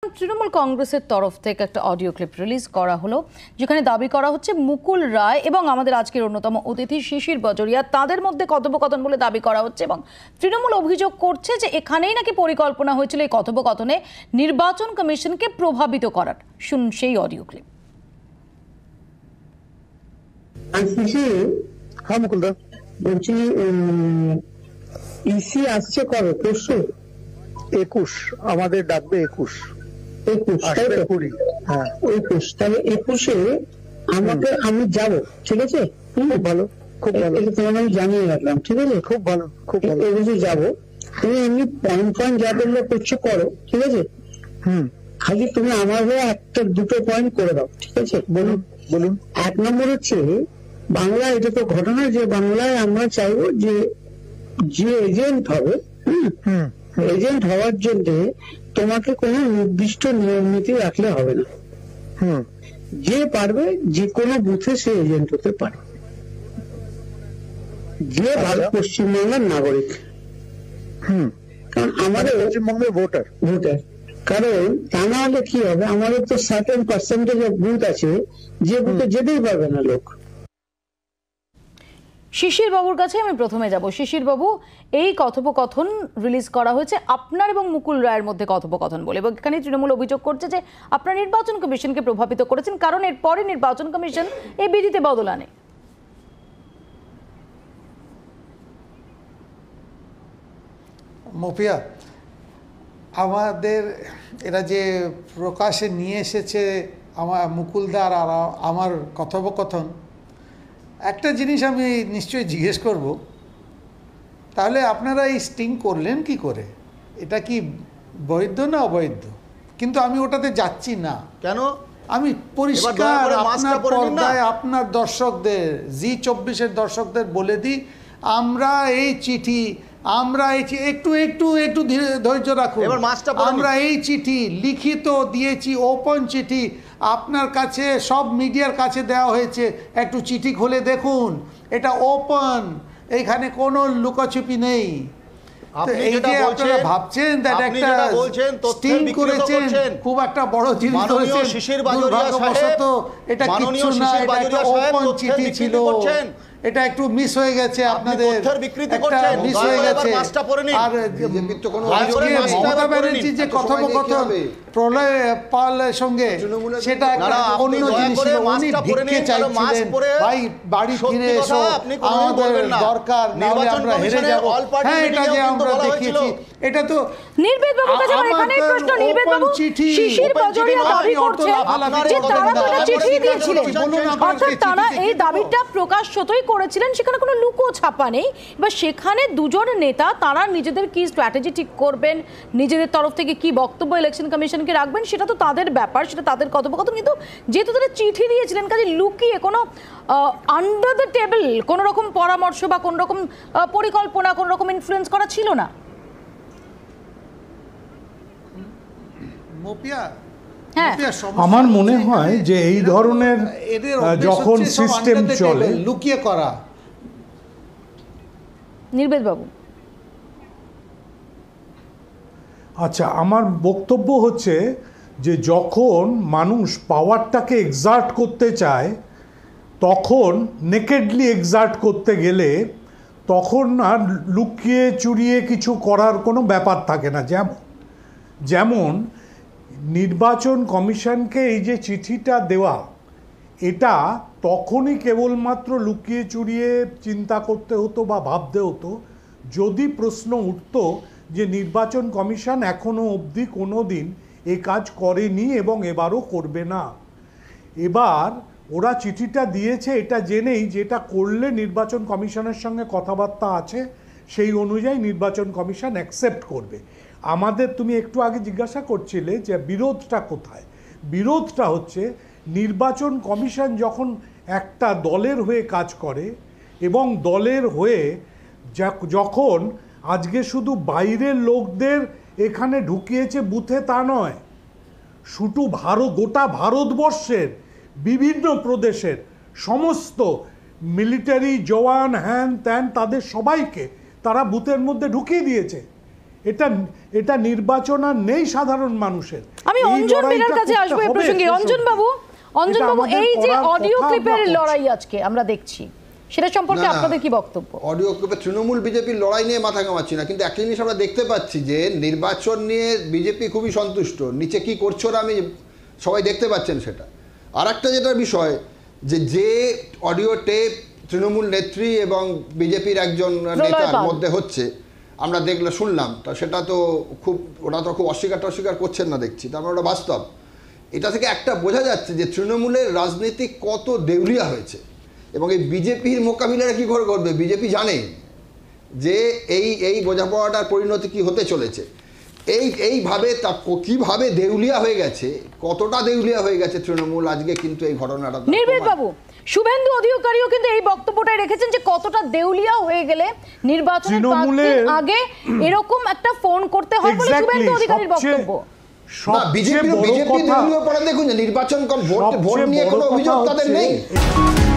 তৃণমূল কংগ্রেসের তরফ থেকে একটা অডিও ক্লিপ রিলিজ করা হলো, যেখানে দাবি করা হচ্ছে মুকুল রায় এবং আমাদের আজকের অন্যতম অতিথি শিশির বাজোরিয়া তাদের মধ্যে কথোপকথন বলে দাবি করা হচ্ছে, এবং তৃণমূল অভিযোগ করছে যে এখানেই নাকি পরিকল্পনা হয়েছিল এই কথোপকথনে নির্বাচন কমিশনকে প্রভাবিত করার। শুনুন সেই অডিও ক্লিপ। হ্যাঁ মুকুলদা বলছি, ইসি আসছে কবে? পরশু 21 আমাদের ডাকবে 21 আসবে 20। হ্যাঁ 21, তাহলে 21-এ আমাকে আমি যাব, ঠিক আছে? খুব ভালো, খুব ভালো, তোমার আমি জানিয়ে রাখলাম, ঠিক আছে? খুব ভালো, খুব ভালো, 21-এ যাবো। তুমি এমনি পয়েন্ট যা বললে করছো করো, ঠিক আছে? খালি তুমি আমার হয়ে একটা দুটো পয়েন্ট করে দাও, ঠিক আছে? বলুন বলুন। 1 নম্বর হচ্ছে বাংলা, এটা তো ঘটনা যে বাংলায় আমরা চাইবো যে এজেন্ট হবে, এজেন্ট হওয়ার জন্য তোমাকে কোনো নির্দিষ্ট নিয়ম নীতি রাখলে হবে না। যে পারবে যে কোনো বুথে সে এজেন্ট হতে পারে, যে ভারত পশ্চিমবাংলার নাগরিক। কারণ আমাদের পশ্চিমবঙ্গের ভোটার, কারণ তা না হলে কি হবে, আমাদের তো সার্টেন পার্সেন্টেজ অফ বুথ আছে যে বুথে যেতেই পারবে না লোক। শিশির বাবুর কাছে আমি প্রথমে যাব। শিশির বাবু, এই কথোপকথন রিলিজ করা হয়েছে আপনার এবং মুকুল রায়ের মধ্যে কথোপকথন বলে, এবং এখানে তৃণমূল অভিযোগ করছে যে আপনার নির্বাচন কমিশনকে প্রভাবিত করেছেন, কারণ এরপরে নির্বাচন কমিশন এই বিধিতে বদল আনে। মফিয়া, আমাদের এরা যে প্রকাশে নিয়ে এসেছে আমার মুকুলদার আর আমার কথোপকথন, একটা জিনিস আমি নিশ্চয়ই জিজ্ঞেস করব, তাহলে আপনারা এই স্টিং করলেন কি করে? এটা কি বৈধ না অবৈধ? কিন্তু আমি ওটাতে যাচ্ছি না। কেন? আমি পরিষ্কার আপনার পর্দায় আপনার দর্শকদের, জি24-এর দর্শকদের বলে দিই, আমরা এই চিঠি একটু ধৈর্য রাখুন। আমরা এই চিঠি লিখিত দিয়েছি, ওপেন চিঠি আপনার কাছে, সব মিডিয়ার কাছে দেওয়া হয়েছে। একটু চিঠি খুলে দেখুন, এটা ওপেন, এখানে কোনো লুকোছুপি নেই। ভাবছেন খুব একটা বড় জিনিস করেছেন, এটা কিছু না, এটা ওপেন চিঠি ছিল, এটা একটু মিস হয়ে গেছে আপনাদের, মিস হয়ে গেছে। আর মমতা ব্যানার্জি যে কথোপকথন প্রলয় পালের সঙ্গে, সেটা অন্য জিনিস ছিল। উনি ভিক্ষে চাইছিলেন, ভাই বাড়ি ফিরে এসো, আমাদের দরকার, নাহলে আমরা হেরে যাব। হ্যাঁ, এটা যে আমরা দেখিয়েছি, এটা তো নির্বেদ বাবুর কাছে আমার এখানে প্রশ্ন। নির্বেদ বাবু, শিশির বাজোরিয়া দাবি করছে যে তারা তো এটা চিঠি দিয়েছিলেন, অর্থাৎ তারা এই দাবিটা প্রকাশ্যতই করেছিলেন, সেখানে কোনো লুকো ছাপা নেই। এবার সেখানে দুজন নেতা তারা নিজেদের কি স্ট্র্যাটেজি ঠিক করবেন, নিজেদের তরফ থেকে কি বক্তব্য ইলেকশন কমিশনকে রাখবেন, সেটা তো তাদের ব্যাপার, সেটা তাদের কথোপকথন। কিন্তু যেহেতু তারা চিঠি দিয়েছিলেন, কাজে লুকিয়ে কোনো আন্ডার দ্য টেবল কোনো রকম পরামর্শ বা কোনো রকম পরিকল্পনা, কোনো রকম ইনফ্লুয়েন্স করা ছিল না। আমার মনে হয় যে এই ধরনের যখন সিস্টেম চলে, লুকিয়ে করা। নির্বেদ বাবু, আচ্ছা, আমার বক্তব্য হচ্ছে যে যখন মানুষ পাওয়ারটাকে এক্সার্ট করতে চায়, তখন নেকেডলি এক্সার্ট করতে গেলে তখন আর লুকিয়ে চুরিয়ে কিছু করার কোনো ব্যাপার থাকে না। যেমন নির্বাচন কমিশনকে এই যে চিঠিটা দেওয়া, এটা তখনই কেবলমাত্র লুকিয়ে চুরিয়ে চিন্তা করতে হতো বা ভাবতে হতো যদি প্রশ্ন উঠত যে নির্বাচন কমিশন এখনো অবধি কোনো দিন এ কাজ করেনি এবং এবারও করবে না। এবার ওরা চিঠিটা দিয়েছে এটা জেনেই যেটা করলে নির্বাচন কমিশনের সঙ্গে কথাবার্তা আছে, সেই অনুযায়ী নির্বাচন কমিশন অ্যাকসেপ্ট করবে। আমাদের, তুমি একটু আগে জিজ্ঞাসা করছিলে যে বিরোধটা কোথায়। বিরোধটা হচ্ছে নির্বাচন কমিশন যখন একটা দলের হয়ে কাজ করে, এবং দলের হয়ে যখন আজকে শুধু বাইরের লোকদের এখানে ঢুকিয়েছে বুথে তা নয়, শুধু গোটা ভারতবর্ষের বিভিন্ন প্রদেশের সমস্ত মিলিটারি জওয়ান, হ্যান ত্যান, তাদের সবাইকে তারা বুথের মধ্যে ঢুকিয়ে দিয়েছে। এটা নির্বাচন আর নেই সাধারণ মানুষের। আমি অঞ্জন মিনার কাছে আসবো এই প্রসঙ্গে। অঞ্জন বাবু, এই যে অডিও ক্লিপের লড়াই আজকে আমরা দেখছি, সেটা সম্পর্কে আপনাদের কি বক্তব্য? অডিও ক্লিপে তৃণমূল বিজেপির লড়াই নিয়ে মাথা ঘামাচ্ছি না, কিন্তু একটা জিনিস আমরা দেখতে পাচ্ছি যে নির্বাচন নিয়ে বিজেপি খুবই সন্তুষ্ট, নিচে কি করছে ওরা আমি সবাই দেখতে পাচ্ছেন সেটা। আর একটা যেটা বিষয় যে অডিও টেপ তৃণমূল নেত্রী এবং বিজেপির একজন নেতার মধ্যে হচ্ছে আমরা শুনলাম, তা সেটা তো ওরা তো খুব অস্বীকার করছেন না দেখছি, তারপর ওটা বাস্তব। এটা থেকে একটা বোঝা যাচ্ছে যে তৃণমূলের রাজনীতি কত দেউলিয়া হয়েছে এবং এই বিজেপির মোকাবিলাটা কী করে করবে। বিজেপি জানে যে এই বোঝাপড়াটার পরিণতি কি হতে চলেছে, এইভাবে তা কীভাবে দেউলিয়া হয়ে গেছে, কতটা দেউলিয়া হয়ে গেছে তৃণমূল আজকে, কিন্তু এই ঘটনাটা। নির্ভীক বাবু, শুভেন্দু অধিকারীও কিন্তু এই বক্তব্যটাই রেখেছেন যে কতটা দেউলিয়া হয়ে গেলে নির্বাচনের আগে এরকম একটা ফোন করতে হয় বলে শুভেন্দু অধিকারীর বক্তব্য। বিজেপি দেউলিয়া পড়া দেখুন, নির্বাচন ভোট নিয়ে কোনো অভিযোগ তাদের নেই।